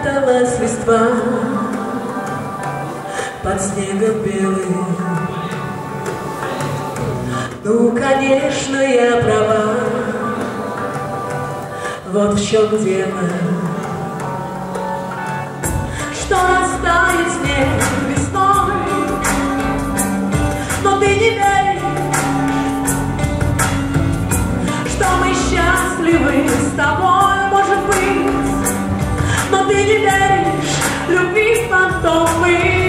пряталась листва под снегом белым. Ну, конечно, я права, вот в чем дело, что растает снег весной, но ты не веришь, что мы счастливы с тобой, может быть, но ты не веришь любви фантомы.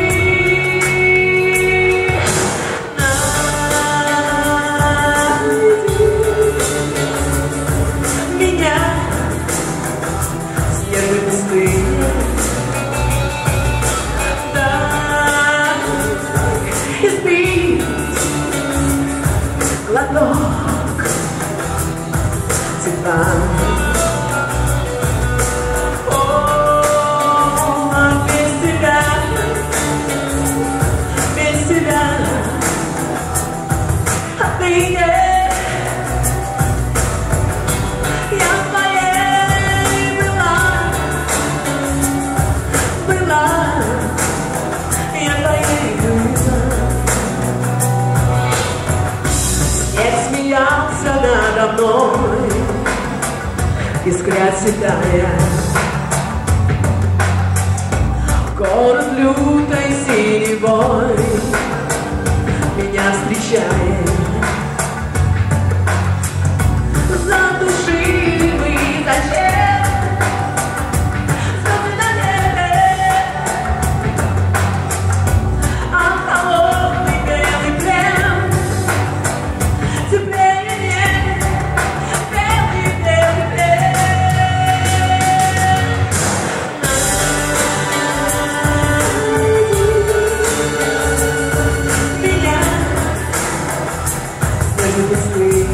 Глоток тепла. О, без тебя, отныне я твоей была, я твоей была. Снег смеялся надо мной, искря седая. Город лютой синевой меня встречает. Задушили вы зачем звезды на небе, а холодный белый плен теплее нет, белый плен. Меня снежные песты.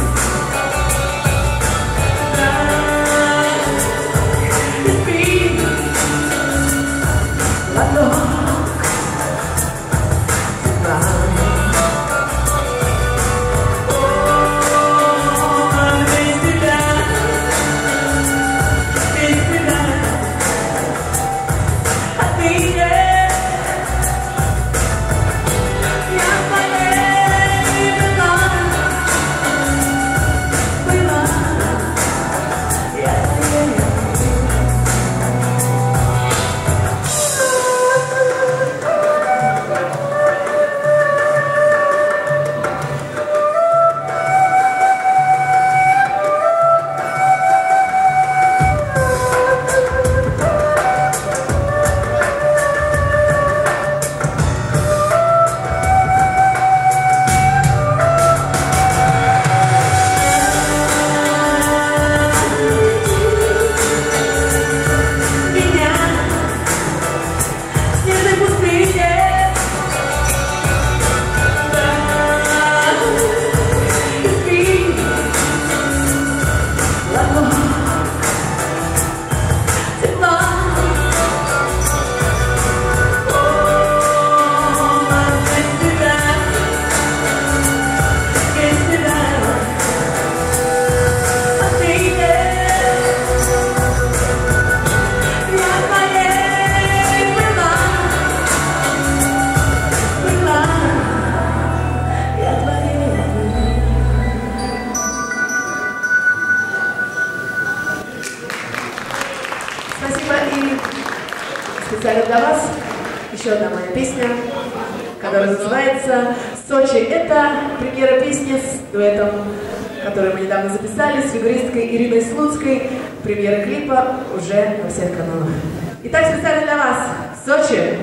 Специально для вас еще одна моя песня, которая называется «Сочи». Это премьера песни с дуэтом, который мы недавно записали, с фигуристкой Ириной Слуцкой. Премьера клипа уже на всех каналах. Итак, специально для вас «Сочи».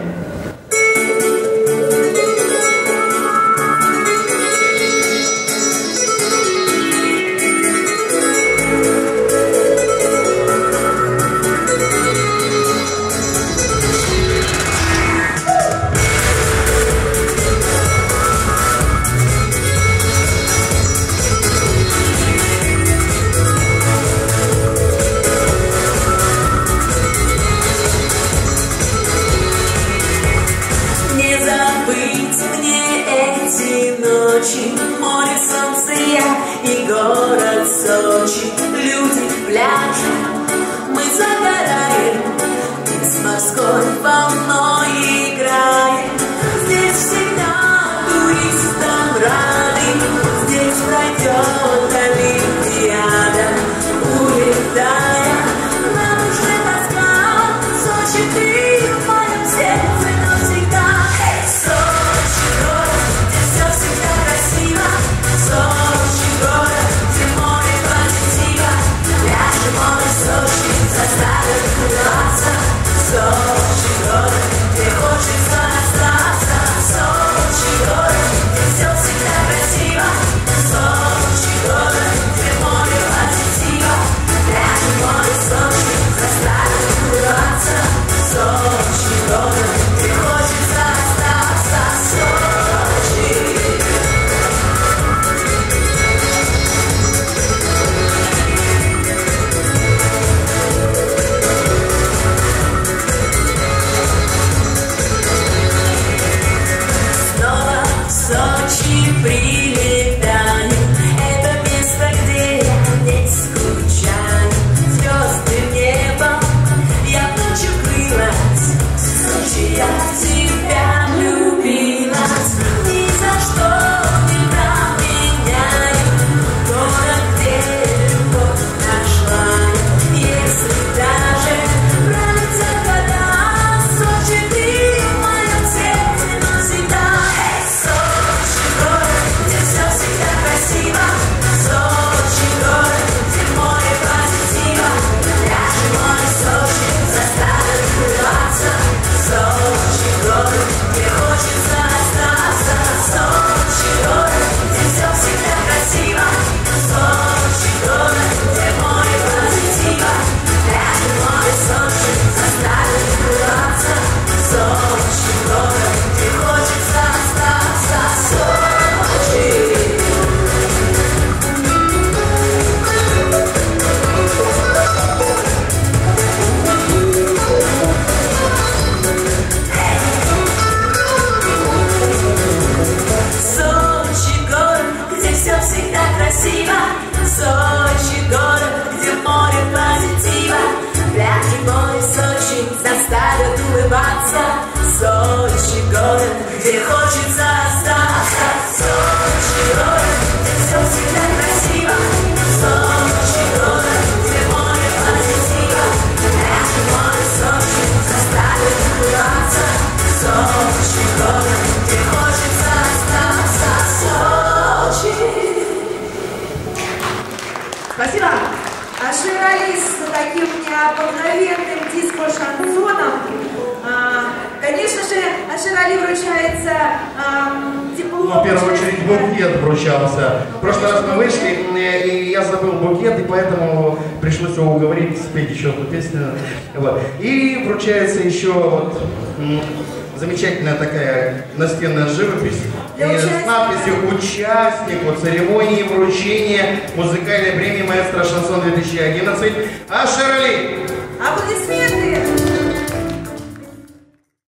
где хочется остаться. Сочи, город, где все всегда красиво. Сочи, город, где море позитива. Наши море Сочи заставит улыбаться. Сочи, город, где хочется остаться. Сочи. Спасибо. А Ширали с таким необыкновенным диско-шансоном. Конечно же, Ширали вручается диплом. Ну, в первую очередь букет вручался. В прошлый раз мы вышли, и я забыл букет, и поэтому пришлось его уговорить спеть еще одну песню. Вот. И вручается еще вот замечательная такая настенная живопись с надписью «Участнику церемонии вручения музыкальной премии «Маэстро Шансон 2011» Ашер Али». Аплодисменты!